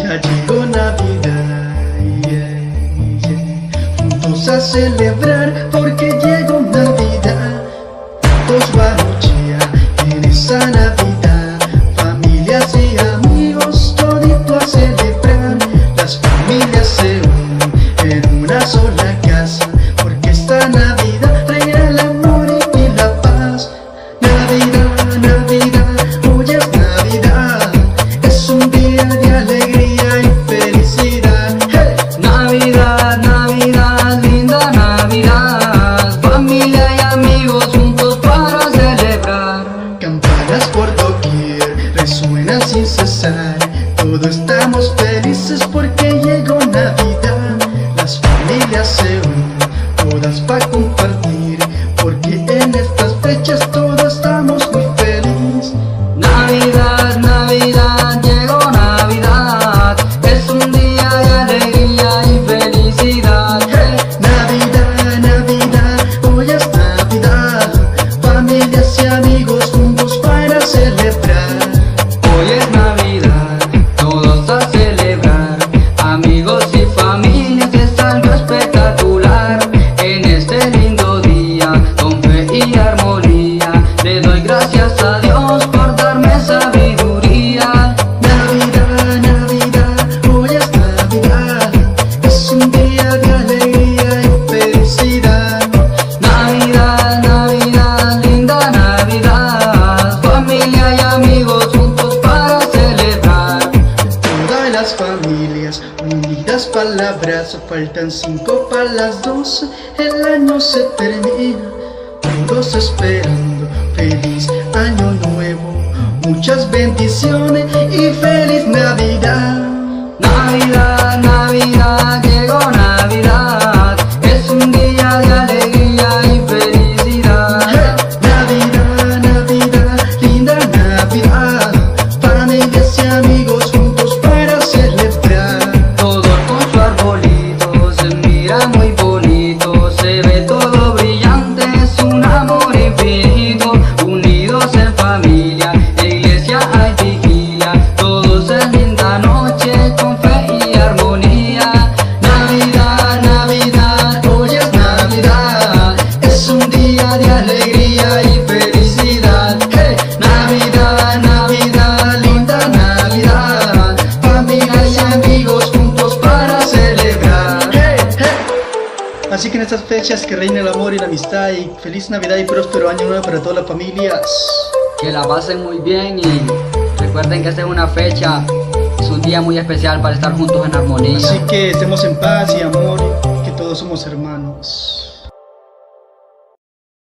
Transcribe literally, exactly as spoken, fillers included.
Ya llegó Navidad, yeah, yeah. Juntos a celebrar porque llegó Navidad. Todos vamos ya en esa Navidad, familias y amigos, todito a celebrar. Las familias se unen en una sola casa, porque esta Navidad traerá el amor y la paz. Navidad, Navidad, hoy es Navidad, es un día de alegría y felicidad. Hey. Navidad, Navidad, linda Navidad, familia y amigos juntos para celebrar. Campanas por doquier resuenan sin cesar, todos estamos felices porque llegó Navidad. Las familias se unen, todas para compartir, porque en estas fechas todos estamos muy felices. Navidad, Navidad, llegó Navidad, es un día de alegría y felicidad. Hey. Navidad, Navidad, hoy es Navidad, familias y amigos juntos para celebrar. Hoy es Navidad, todos a celebrar, amigos y familias, es algo espectacular. En este lindo día, con fe y armonía, le doy gracias a Dios por darme sabiduría. Navidad, Navidad, hoy es Navidad, es un día de alegría y felicidad. Navidad, Navidad, linda Navidad, familia y amigos juntos para celebrar. Todas las familias unidas para el abrazo, faltan cinco para las doce, el año se termina, todos esperando feliz año nuevo, muchas bendiciones y feliz Navidad. Navidad, Navidad, llegó Navidad, es un día de alegría y felicidad. Hey. Navidad, Navidad, linda Navidad, familias y amigos juntos para celebrar. Todos con su arbolito, se mira muy bonito, se ve todo brillante, es un amor infinito. Unidos en familia, en iglesia hay vigilia, todos en linda noche con fe y armonía. Navidad, Navidad, Hoy es Navidad, es un día de alegría y felicidad. Hey. Navidad, Navidad, linda Navidad, familias y amigos juntos para celebrar. Hey, hey. Así que en estas fechas que reina el amor y la amistad, y feliz Navidad y próspero año nuevo para todas las familias. que la pasen muy bien y recuerden que esta es una fecha, es un día muy especial para estar juntos en armonía. Así que estemos en paz y amor, que todos somos hermanos.